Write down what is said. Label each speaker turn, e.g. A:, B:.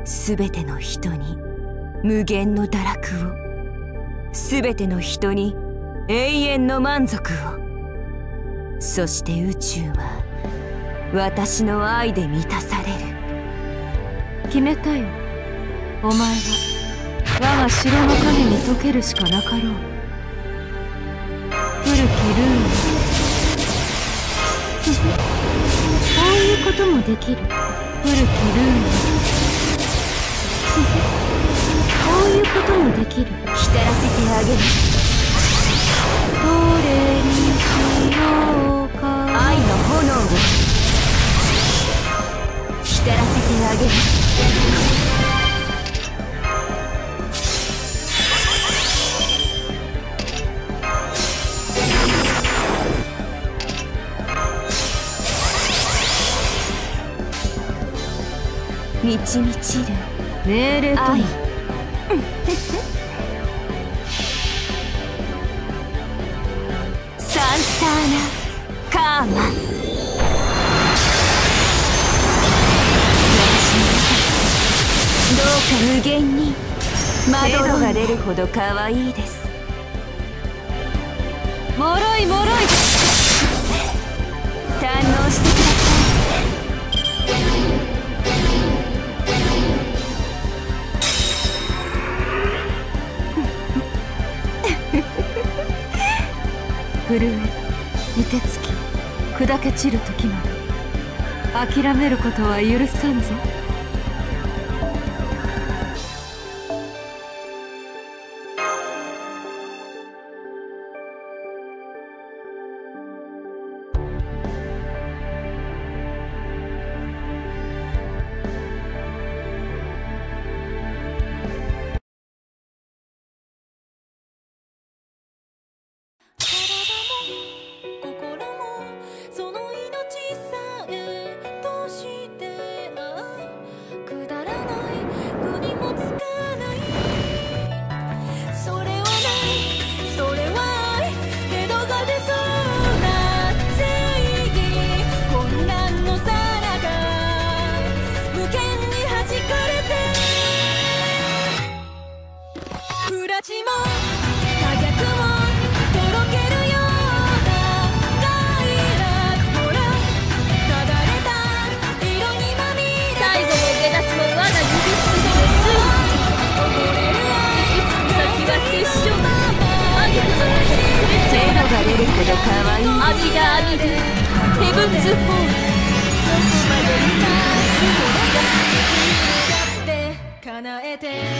A: すべての人に無限の堕落を、すべての人に永遠の満足を、そして宇宙は私の愛で満たされる。
B: 決めたよ。お前は我が城の影に溶けるしかなかろう。古きルーン。こういうこともできる。古きルーン。こういうこともできる。
A: 浸らせてあげる。
B: どれにしようか。
A: 愛の炎を浸らせてあげる。満ち満ちる
B: 命令と
A: 愛。サンサーナカーマ。どうか無限にマドロが出るほど可愛いです。
B: もろいもろい。
A: 堪能してください。
B: 震え、凍てつき、砕け散る時まで諦めることは許さんぞ。
A: 阿弥陀阿弥陀ヘブンズ・ホール。どこまで行ったら叶えて